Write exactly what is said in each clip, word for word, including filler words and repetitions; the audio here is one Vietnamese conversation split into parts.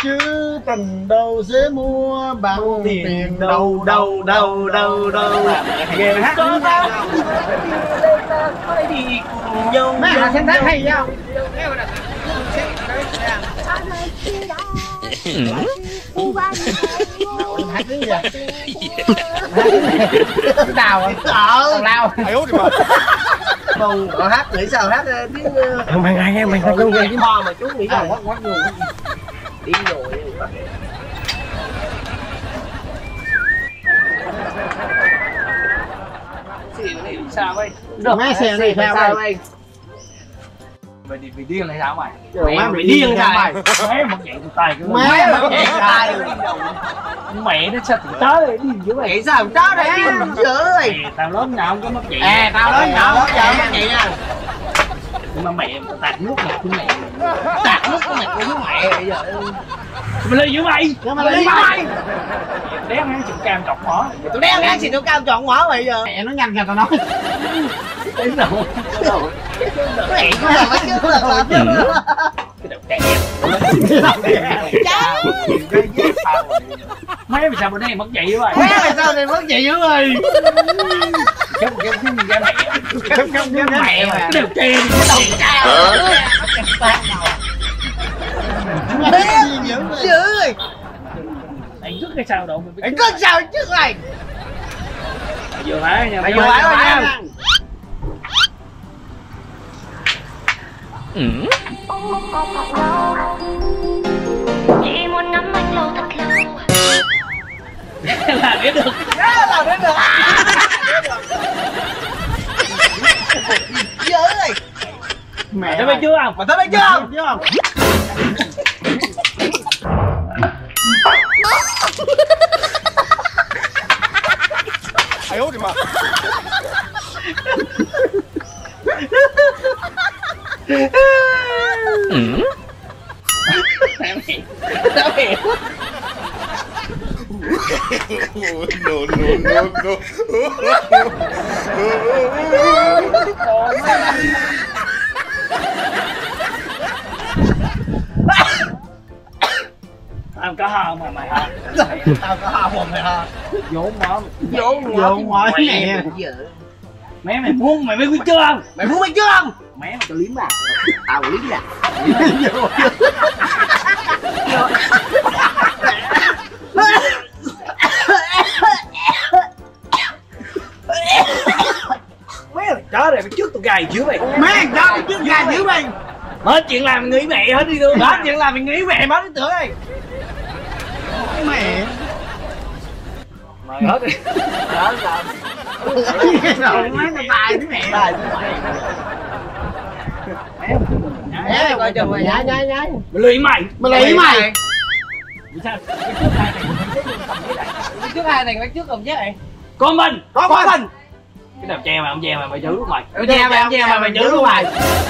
chứ tình đâu dễ mua bằng tiền, tiền đâu đâu đâu đâu đâu. Nghe hát có đâu phải đi cùng nhau. Mấy hà sáng tác hay nhau. Hát cái gì vậy? Đào à? Ờ. Đào. Còn họ hát nghĩ sao hát tiếng mày nghe nghe mày không nghe tiếng ho mà chú nghĩ là quát quát luôn đi rồi xì này sao vậy được mấy xe này sao đây mày đi bị điên hay sao mày mẹ bị điên rồi mẹ mất nhảy tay cái mẹ mất nhảy tay mẹ nó sao tụi tớ đi dữ mày sao tớ đây đi dữ rồi tao lớn nào không có mất nhảy à tao lớn nào không có mất nhảy nha nhưng mà mẹ tạt nước mặt của mẹ tạt nước của mẹ của mẹ bây giờ mày lên với mày mày lên với mày đéo ăn chịu cam chọc mỏ tụi đéo ăn chịu cam chọc mỏ mày giờ mẹ nó nhanh kìa tao nói đến đâu mẹ nó là mấy chứ là cái đầu trẻ mấy mày sao bữa nay mất vậy vậy mấy mày sao này mất vậy rồi không không không mẹ không không không mẹ mà cái đầu tre cái đầu cao dữ rồi anh rước cái sao đâu anh rước sao trước này vừa phải nha vừa phải nha chỉ muốn ngắm anh lâu thật lâu là biết được là biết được dữ rồi mẹ tới biết chưa không mà tới biết chưa không chưa không ai ôi mà mẹ mày tao hiểu no no no tao có ho mà mày ho tao có ho mà mày ho vốn mỏ vốn vốn mỏ nè mẹ mày muốn mày mới biết chưa không mày muốn biết chưa không mẹ mày tao liếm à tao liếm à mấy thằng chó này trước tụi gầy dữ mày mấy thằng chó này trước gầy dữ mày hết chuyện làm mày nghĩ mẹ hết đi luôn hết chuyện làm mày nghĩ mẹ mất tưởng đi mẹ mày hết đi hết rồi mấy thằng tài với mẹ tài với mẹ mẹ coi chừng mày nhái nhái nhái mày lì mày mày lì mày sao trước hai này trước cầm chết này con mình con, con mình cái đầu tre mày ông tre mày mày giữ luôn mày ông tre mày ông tre mày mày giữ luôn mày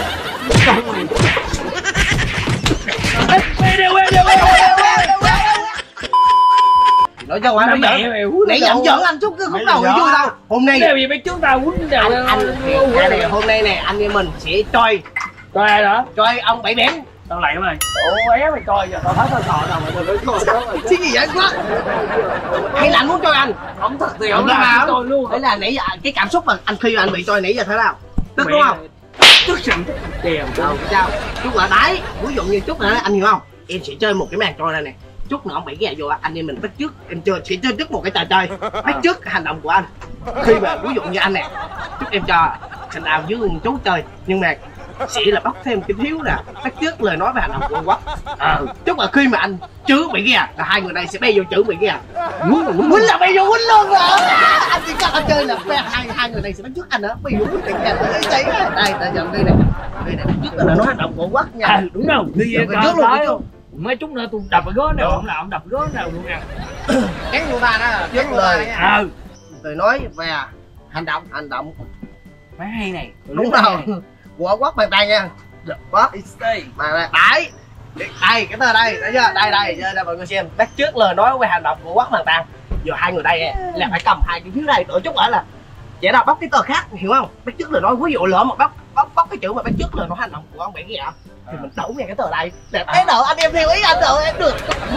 nói cho anh nó giỡn nãy giận giỡn anh chút cứ khúc đầu vui đâu hôm nay gì biết trước tao quýnh đều anh hôm nay nè anh em mình sẽ chơi chơi ai đó chơi ông bảy bém tao lại mày ủa éo mày coi giờ tao thấy tao sợ nào mà tao mới coi đó mày chứ gì vậy quá hay là anh muốn chơi anh không thật thì không làm tôi luôn đấy là nãy giờ cái cảm xúc mà anh khi anh bị chơi nãy giờ thế nào tức đúng không tức giận tức đèo đâu sao chút là đấy ví dụ như chút nữa anh hiểu không em sẽ chơi một cái màn trôi này nè chút nữa ông bảy ghé vô anh em mình bắt trước em chơi sẽ chơi trước một cái trò chơi bắt trước hành động của anh khi mà ví dụ như anh nè chút em cho thành nào với chú chơi nhưng mà sẽ là bắt thêm cái thiếu nè bắt trước lời nói về hành động của ông Quốc ờ chút là khi mà anh chữ bị kia là hai người này sẽ bay vô chữ bị kia muốn là muốn là bay vô quýnh luôn rồi anh chỉ cần anh chơi là hai hai người này sẽ bắt trước anh nữa bay vô quýnh tiền nhà tôi thấy đây đây giờ đây này đây này bắt trước là nói hành động của ông Quốc nha à, đúng không đi trước luôn đi luôn mấy chút nữa tôi đập vào gối nào không làm đập gối nào luôn nha cắn của ta đó trước lời ờ lời nói về hành động hành động mấy hay này đúng rồi của Quốc bàn tay nha Quốc mà đấy đây cái tờ đây thấy chưa đây đây đây mọi người xem bắt trước lời nói về hành động của Quốc bàn tay giờ hai người đây là phải cầm hai cái thứ này tổ chức ở là vậy nào bóc cái tờ khác hiểu không bắt trước lời nói ví dụ lỡ mà bóc bóc bóc cái chữ mà bắt trước lời nói hành động của ông bảy kia thì mình đổ về cái tờ này để thấy đỡ anh em theo ý anh rồi em được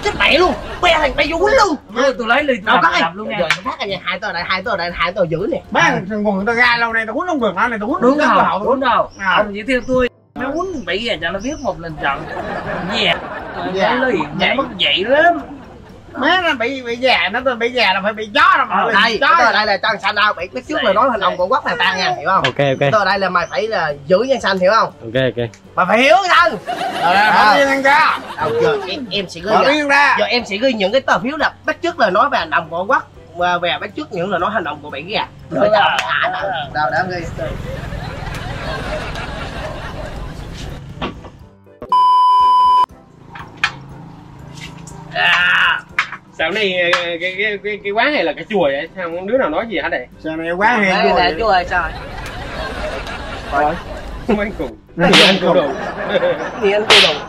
chết mẹ luôn, be thành bay vô quýnh luôn. Tôi lấy ly đâu có đập luôn nha. Giờ phát anh hai tôi đây, hai tôi đây, hai tôi giữ nè. Bán thằng quần tao ra lâu nay tao quýnh không được, này tao quýnh Đúng rất rồi, là hậu. đúng rồi. Ông chỉ theo tôi. Nó quýnh bị gì cho nó biết một lần trận. Dẹp. Cái liền nhảy mất dậy lắm. Má nó bị bị già, nó tôi bị già là phải bị chó đâu mà. Đây, tôi đây là cho thằng xanh đâu, bị biết trước là nói hành động của quắc thằng ta nha, hiểu không? Ok ok. Tôi đây là mày phải là giữ nhân xanh, hiểu không? Ok ok. Mày phải hiểu xanh. Rồi bỏ đi thằng ra. Đâu giờ em em sẽ ghi. Bỏ đi ra. Giờ em sẽ ghi những cái tờ phiếu là bắt chước lời nói về hành động của quắc và về bắt chước những lời nói hành động của bạn kia. Rồi đâu hả đâu. Đâu đã ghi. À, sao này cái cái cái cái quán này là cái chùa vậy? Sao không đứa nào nói gì hả đây? Sao này quá hiền Đây là chú ơi sao? Rồi. Không ăn cùng. Này ăn cùng. Đi ăn cô đồng.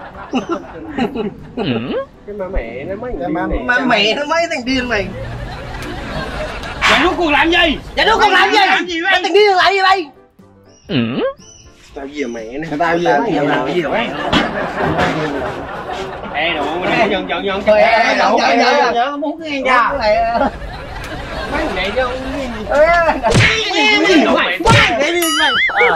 Cái ma mẹ nó mấy Cái thằng ma điên Mà này. mẹ nó mấy thằng điên mày. Mày rút cuộc làm gì? Dạ nó còn làm gì? Làm gì Mấy thằng điên lại gì đây? Tao gì mẹ nè. Người ta gì đó Tao làm cái gì vậy? Ê đồ mày nhận nhận nhận. Thôi em nhậu nhậu nhậu. Nhớ muốn cái nghe Dạ. ra. Mấy thằng này chứ không Cái gì mày. Cái đi mày.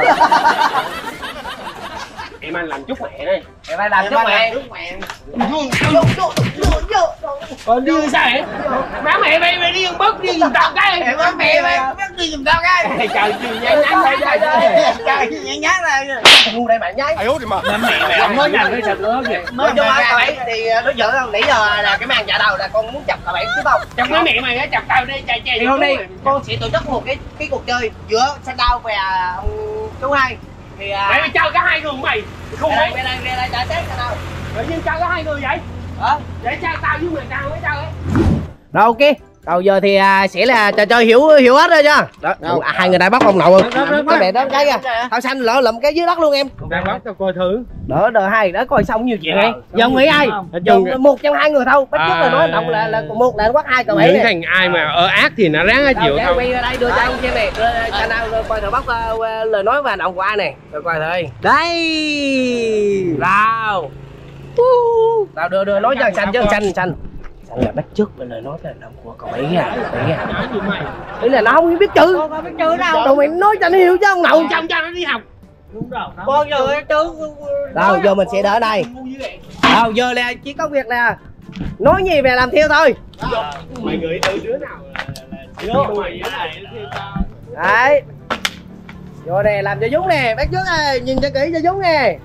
Em anh làm chút mẹ đây. Mày phải làm cho mẹ. Vô vô vô vô. Còn đi sao vậy? Má mẹ mày mày đi bớt đi giùm tao cái. Má mẹ mày bắt đi giùm tao cái. Trời trời nhăn nhăn đây đây đây. Trời nhăn nhán này. Ngu đây mày nhái. Má mẹ mày không nói nhanh với sao nữa kìa. Nói cho các bạn thì nó giỡn không? Nãy giờ là cái màn dạ đầu là con muốn chọc các bạn đúng không? Chọc má mẹ mày á, chọc tao đi chạy chạy. Thì hôm nay con sẽ tổ chức một cái cái cuộc chơi giữa Sandao và ông chú hai. Thì Mày mày chơi cả hai người mày. Không về đây biết. về đây về đây trả chết Sandao. Tự nhiên chơi cả hai người vậy? Hả? Để chơi tao với mày tao với tao ấy. Rồi ok. Đầu giờ thì à, sẽ là trò chơi hiểu hiểu hết rồi nha. Đó, à, hai người này bắt ông nội. Các bạn đó cái kìa. Thao xanh lỡ lụm cái dưới đất luôn em. Đang bắt tao coi thử. Đỡ đỡ hai đã coi xong nhiều chuyện này. Giờ ông nghĩ ai? Giờ một trong hai người thôi. Bắt chước là nói động là là một là quát hai cậu bảy Những này. thành ai mà ở ác thì nó ráng chịu Đâu, thôi. quay ra đây đưa cho ông xem này. Cho nào coi thử bắt uh, lời nói và hành động của ai này. Rồi coi thử. Đây. Nào. Nào đưa đưa nói cho xanh chứ xanh xanh. Xanh là bắt chước về lời nói và hành động của cậu bảy à. Bảy à. Ý là nó không biết chữ. Không biết chữ đâu. Tụi mày nói cho nó hiểu chứ ông nội. Trong cho nó đi học. Đúng rồi. Con giờ chữ. Đâu giờ mình sẽ đỡ đây. Đâu giờ là chỉ có việc là nói gì về làm theo thôi. Mày gửi từ đứa nào là vô mày với lại Đấy. Vô nè làm cho Dũng nè, bác trước ơi, nhìn cho kỹ cho Dũng nè.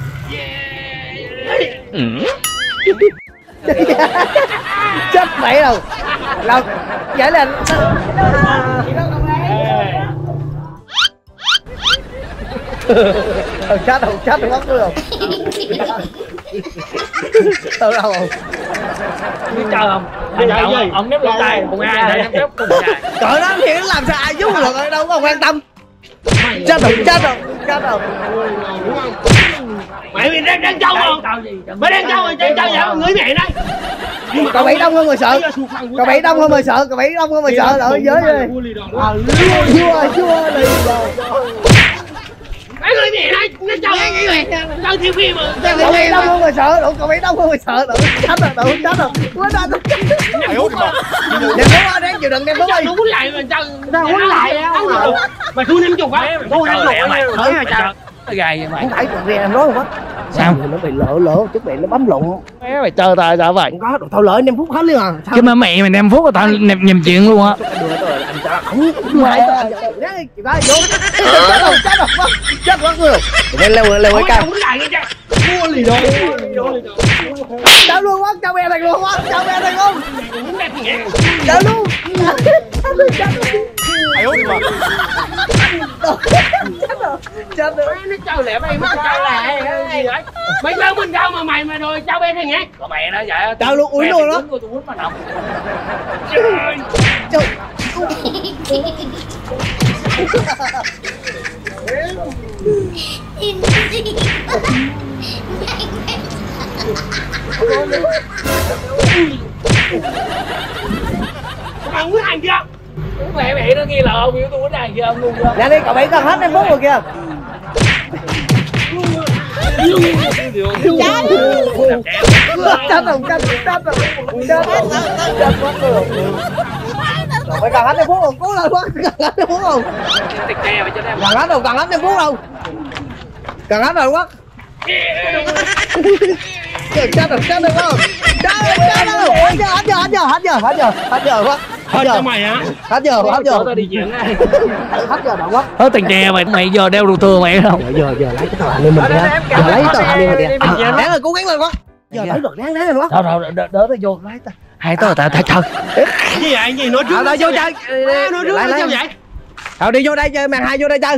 Chết mẹ rồi. Đâu vậy là Ờ, chết rồi, chết rồi, mất rồi. Đâu đâu rồi. Biết chơi không? Anh chọn gì? Ông nếp lỗ tay, cùng ai để nếp cùng ai. Trời đó thì nó làm sao ai giúp được ở đâu có quan tâm. Chết rồi, chết rồi, chết rồi. mày mày đang đang trâu không? Mày đang trâu rồi, đang trâu vậy người mẹ đây. Cậu bị đông hơn người sợ. Cậu bị đông hơn người sợ, cậu bị đông hơn người sợ rồi giới rồi. Vua vua đi rồi. Mấy người mẹ đây, nó trâu cái gì? Trâu theo phim mà. Cậu bị đông hơn người sợ, đủ cậu bị đông hơn người sợ, đủ chết rồi, đủ chết rồi. Quá đó. Đem bố qua đang chịu đựng đem bố đi. Nó quýnh lại mà trâu. Nó quýnh lại á. Mày thu năm chục á. Thu năm chục mày. Thử mà trời. Nó gài vậy mày. Không phải tụi em nói không quá. Sao? Nó bị lỡ lỡ, chút bị nó bấm lụng. Mày chơi tao sao vậy? Không có, đồ tao lỡ năm phút hết luôn à. Chứ mà mẹ mày năm phút là tao nhầm chuyện luôn á. Anh cho không không phải tao chị ba vô chết rồi chết rồi chết quá người lên leo leo cái cao Mua lì đồ. cháu luôn quá cháu bé này luôn quá cháu bé này luôn cháu luôn chết rồi Nó trâu lẹ mày mất trâu lẹ. Mày trâu mình đâu mà mày mà rồi trâu bé thằng nhé. Có mẹ nó vậy. cháu luôn úi luôn đó Tôi quýnh mà đọc. cháu Mày quýnh hàng chưa? Mẹ mẹ nó nghi là ông yêu tôi quýnh hàng kia ông luôn chưa? nè đi cậu bảy gần hết em bốn rồi kìa Chết rồi, chết rồi, chết rồi. Chết rồi. Chết quá rồi. Rồi phải cần hết em Phúc không? Cứu lên quá, cần hết em Phúc không? Cần hết rồi, cần hết em Phúc không? Cần hết rồi quá. Chết rồi, chết rồi không? Chết rồi, chết rồi. Hết giờ, hết giờ, hết giờ, hết giờ, hết giờ, hết giờ quá. Hết cho mày hả? Hết giờ, hết giờ. Tao đi chuyện này. Hết giờ đâu quá. Hết tiền tre mày, mày giờ đeo đồ thừa mày không? Giờ giờ giờ lấy cái tàu hành đi mình đi. Giờ lấy cái tàu hành đi mình đi. Đáng rồi, cố gắng lên quá. Giờ lấy được đáng đáng lên quá. Đâu đâu đỡ đỡ tao vô lấy tao. Hai tao tao thật thật. Gì vậy? Gì nói trước? Tao vô chơi. Nói trước sao vậy? Tao đi vô đây chơi, màn hai vô đây chơi.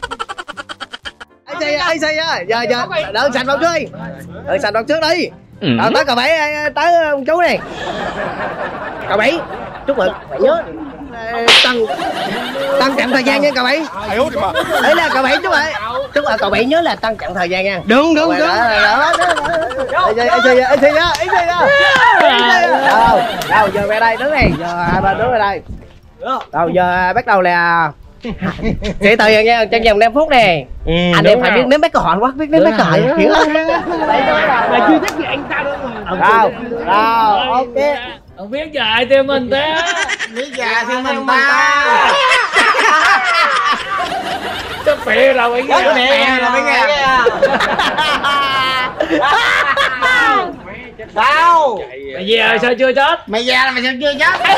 Ai xì ai xì á. Giờ giờ đỡ sạch vào trước đi. Đỡ sạch vào trước đi. Tao tới cậu bảy tới ông chú này. Cậu bảy, chúc mừng, phải nhớ tăng tăng chậm thời gian nha cậu bảy. Đấy là cậu bảy chúc mừng. Chúc mừng cậu bảy nhớ là tăng chậm thời gian nha. Đúng đúng đúng. Ai xì ai xì ai xì á, ai xì á. Đâu, đâu giờ về đây đứng này, giờ hai ba đứng ở đây. Đâu giờ bắt đầu là chỉ thời gian nha, trong vòng năm phút nè. Ừ, anh em phải biết nếm mấy câu hỏi quá, biết nếm mấy câu hỏi hiểu không? Mà chưa thích gì anh ta đâu mà. Đâu, đâu, ok. Không biết giờ ai theo mình thế? Biết già thì mình ta. Chắc phê đâu ấy nghe. Mẹ là mới nghe. Sao? Mày về sao chưa chết? Mày già là mày sao chưa chết?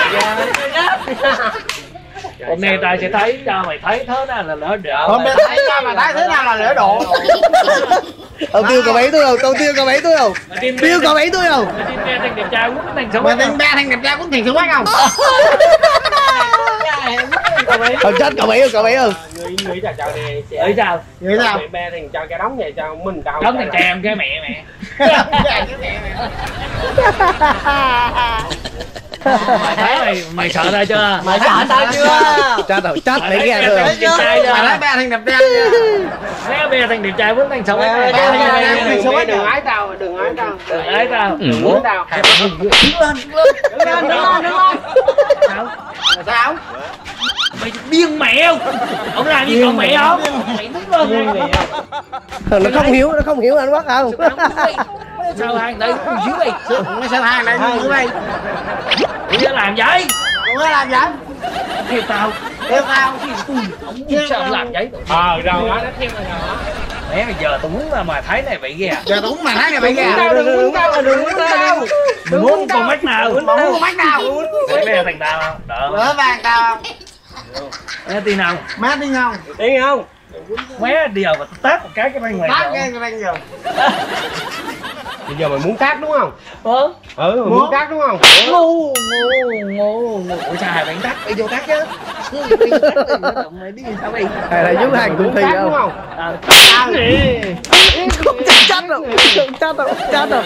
Hôm nay tao sẽ thấy cho mày thấy thế nào là lỡ độ. Hôm nay thấy cho mày thấy thế nào là lỡ độ. Tao tiêu cậu bảy tôi không? Tao tiêu cậu bảy tôi không? Tiêu cậu bảy tôi không? Mày tin ba thằng đẹp trai quýnh thằng xấu Mày tin ba thằng đẹp trai quýnh thằng xấu quát không? Không chết cậu bảy không? Cậu bảy không? Người người chào chào nè. Ở sao? Người sao? Ba thằng cho cái đóng vậy cho mình tao. Đóng thằng chèm cái mẹ mẹ. Mày thấy mày mày sợ tao chưa? Mày sợ tao chưa? Chết rồi, chết mày nghe rồi. Mày thấy ba thằng đẹp trai chưa? Mấy bây giờ thằng đẹp trai quýnh thằng xấu Ba thằng đẹp trai Đừng ái tao, đừng ái tao. Đừng ấy tao. Đừng muốn tao. Đứng lên, đứng lên. Đứng lên, đứng lên, đứng lên. Sao? Là sao? Mày điên mẹ không? Ông làm gì còn mẹ không? Mày đứng lên mẹ. Nó không hiểu, nó không hiểu anh Quốc không? Sao hàng đây con dưới đây? Mày sao hàng lại như vậy? Mày làm vậy? Đừng có làm vậy. Kêu tao. Kêu tao. Ông sao ông làm vậy? Ờ rồi đó, nó theo mày rồi. Mẹ giờ tôi muốn là mà thấy này bị ghê. Giờ tôi muốn mà thấy này bị ghê. Đừng muốn tao, đừng muốn tao. Đừng muốn con mắt nào. Muốn con mắt nào? Để bây giờ thằng tao không? Đỡ. Đỡ vàng tao. Mẹ tin không? Má tin không? Tin không? Mẹ đi vào mà tát một cái cái bên ngoài. Tát cái cái bên rồi. Bây giờ mày muốn cát đúng không? Ờ. Ừ, mày muốn cát đúng không? Ngu ngu ngu ngu. Ủa sao hai bạn tát? Đi vô tát chứ. Mày đi sao đi? Hay là dưới hàng cũng thi Đúng không? không? Ờ. Không chết đâu, không chết đâu, chết đâu.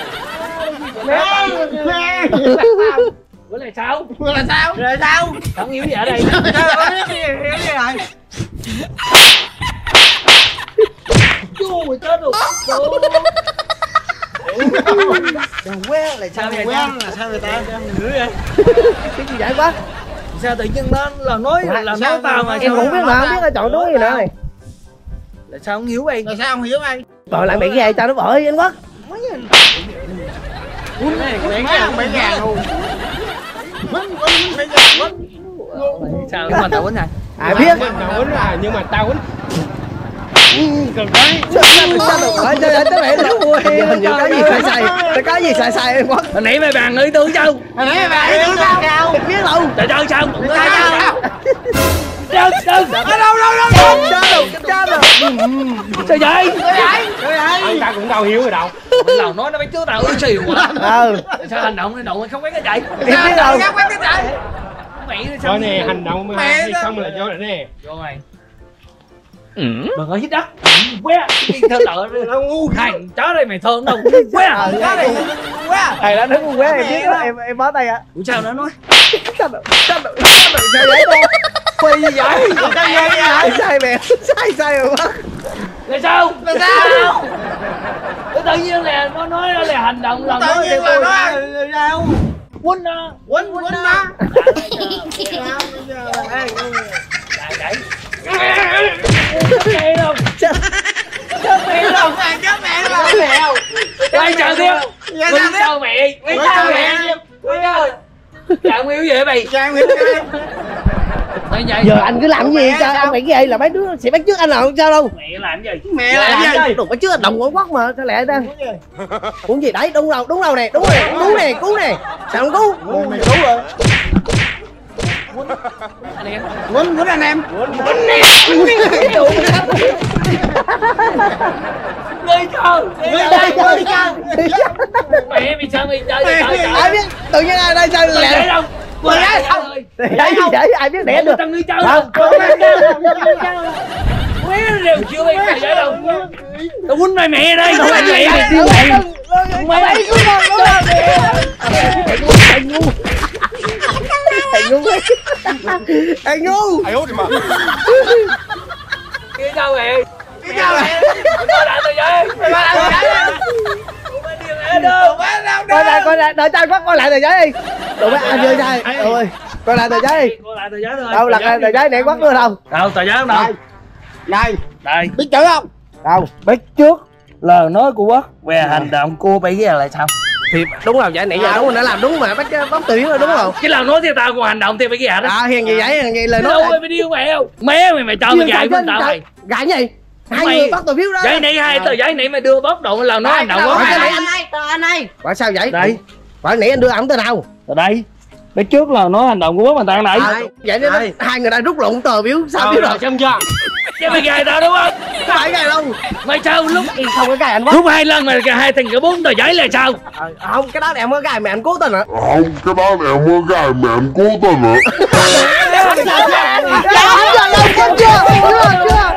Bữa này sao? Rồi là sao? Rồi sao? Không hiểu gì ở đây. Sao có biết gì hiểu gì rồi? Chú mày chết rồi. Đừng quen lại sao vậy? Quen là sao người ta? Nữa vậy? Cái gì vậy quá? Sao tự nhiên nó là nói là nói tao mà Em cũng biết mà không biết là chọn đuối gì nữa này. Là sao không hiểu vậy? Rồi sao không hiểu anh? Rồi lại bị cái gì tao nó bởi anh Quốc. Quýnh này quýnh má không bị gà luôn. Quýnh quýnh bị gà quýnh. Sao mà tao quýnh này? Ai biết? Tao quýnh là nhưng mà tao quýnh. Cần đấy. Sao được? Thôi chơi tới mẹ nó vui. Hình như có gì sai sai. Có gì sai sai em Quốc. Hồi nãy mày bàn ý tưởng sao? Hồi nãy bà đi đứng sao? Không biết đâu. Trời ơi sao? Sao sao? Đâu đâu Ở đâu đâu đâu đâu? Chết rồi, chết rồi. sao vậy? Trời ơi. Tao cũng đâu hiểu rồi đâu. Lâu nói nó mấy chú tao ư xìu quá. Ừ. Sao hành động hành động không biết cái vậy? Em biết đâu. Sao quên cái trời? Mày sao? Rồi nè, hành động mà hay xong là vô rồi nè. Vô mày. Đừng có hít đất. Quá. Đi thơ lợ. Nó ngu. Thằng chó đây mày thơm đâu. Quá. Cái này quá. Thầy đã đứng quá em biết đó, em em bó tay ạ. Ủa sao nó nói? Chết rồi, chết rồi, chết rồi, sao vậy con? Phi gì vậy? Sao vậy? Sai mẹ, sai sai rồi quá. Là sao? Là sao? Tự nhiên là nó nói nó là hành động lần Tự nói nhiên là nó là sao? quýnh nó. Quýnh quýnh nó. Là vậy. Nghe đâu? Chết. chết mẹ luôn. Chết mẹ luôn. Mẹ không? Quay chờ tiếp. Quay sao mẹ? Quay sao mẹ? Quay ơi. Chàng yêu gì vậy mày? Chàng yêu Giờ anh cứ làm gì cho anh phải cái gì là mấy đứa sẽ bắt trước anh nào sao đâu. Mẹ làm gì? Mẹ làm gì? Đừng bắt trước anh đồng quán quất mà sao lại ta? Uống gì đấy, đúng đâu, đúng đâu nè, đúng rồi, cứu nè, cứu nè. Sao không cứu? Mày cứu rồi. Anh em. Quýnh quýnh anh em. Quýnh nè. Ngươi chờ. Ngươi chơi, ngươi chơi. Mẹ mày sao mày chơi vậy trời? Ai biết tự nhiên ai đây sao lẹ đâu? Mày đấy không? Đấy gì vậy? Ai biết đẻ được? Tao ngươi chơi không? Mấy đều chưa biết mày đấy đâu. Tao quýnh mày mẹ đây. Tao quýnh mẹ mày tiêu mày. Mày cứ con đó. Thằng ngu. Thằng ngu. Thằng ngu. Ai hốt đi mà. Kia sao mẹ? Cái sao mẹ? Coi lại tao vậy. Coi lại tao vậy. Coi lại, coi lại, đợi tao coi lại tờ giấy đi. Tụi mấy anh chơi trai. Ôi, coi lại tờ giấy đi. Coi lại tờ giấy thôi. Đâu lật tờ giấy này quất nữa đâu? Đâu tờ giấy đâu? Đây. Đây. Biết chữ không? Đâu? Biết trước lời nói của Quốc về hành động của bây giờ lại sao? Thì đúng rồi, vậy nãy giờ đúng rồi, nó làm đúng mà bắt bóc tuyến rồi đúng không? Cái lời nói theo tao còn hành động theo bây giờ đó. À hiền gì vậy, hiền gì lời nói. Đâu mày điêu mẹ không? Mẹ mày mày cho mày gài bên tao mày. Gài gì? Hai Mày- người bắt tờ phiếu đó. Giấy này hai tờ giấy này mày đưa bóc độ lời nói hành động của Quả mày. nãy anh anh ơi. Quả sao vậy? Đây. Quả nãy anh đưa ổng tới đâu? Ở đây. Biết trước là nói hành động của Quốc mà tao này. À, vậy nên nó- hai người đã rút lộn tờ phiếu sao phiếu rồi. Xong chưa? Chứ mày gài tao đúng không? Không phải gài đâu. Mày sao lúc Không có gài anh quá. lúc hai lần mày gài hai thằng cả bốn tờ giấy là sao? À, không, cái đó là em có gài mà anh cố tình hả? Không, cái đó là em mới gài mà em cố tình hả? Dạ, anh giờ lâu chưa? Chưa, chưa.